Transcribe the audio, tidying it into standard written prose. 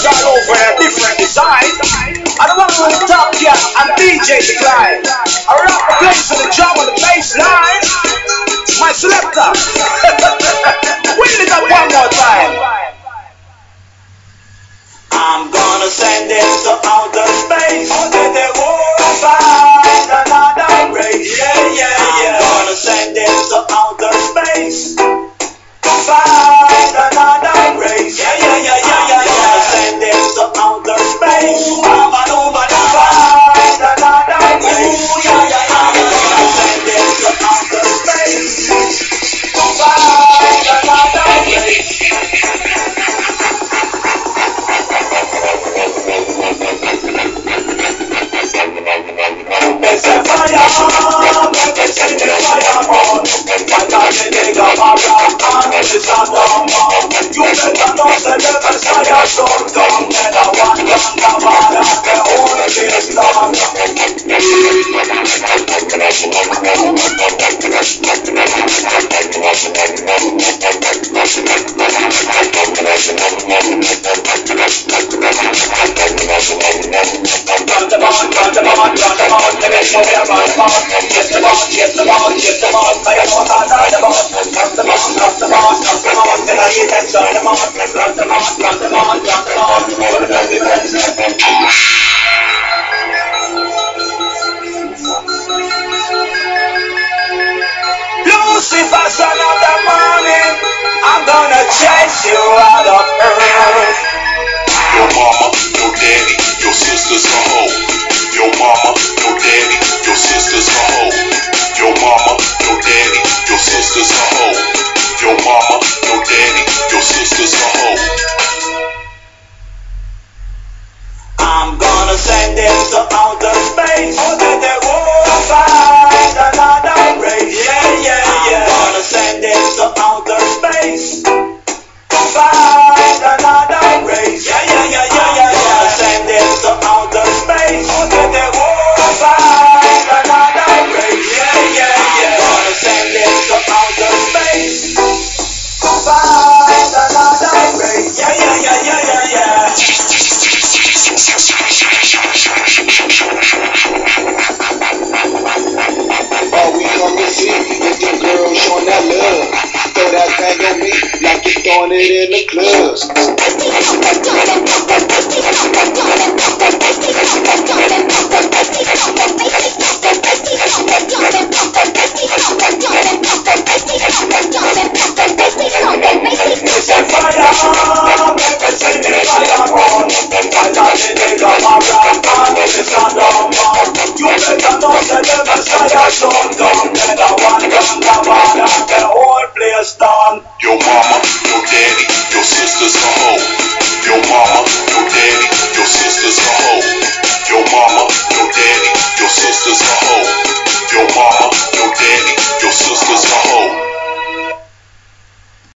all over a different design. I don't want to the top cat and DJ Decline. I rock the place on the drum on the bass line. My selector. Wheel it up one more time. I'm gonna send it to outer space. Then they will find another race. I'm gonna send it to outer space. Find another race. I'm gonna send it to outer space. Find another race. I'm gonna send it to outer space. Find another race. It's a fire, it's a fireball. I got the dig of a rock and it's a dumb. You better not say the Messiah showed down. And I want the fire, the whole is long. Lucifer, son of the morning, I'm gonna chase you out of earth. Your mama, your daddy, your sister's a hoe. Your mama, your daddy, your sister's a hoe. Your mama, your daddy, your sister's a hoe. Your mama, your daddy, your sister's a hoe. I'm gonna send it to outer space. Then they will find another race. I'm gonna send it to outer space. Find another race. I'm gonna send it to outer space. Then they will find another race. I'm gonna send it to outer space. Find another race. All we come to see is them girls showing that love. Throw that thing on me like you're throwing it in the clubs. Your mama, your daddy, your sister's a hoe. Your mama, your daddy, your sister's a hoe. Your mama, your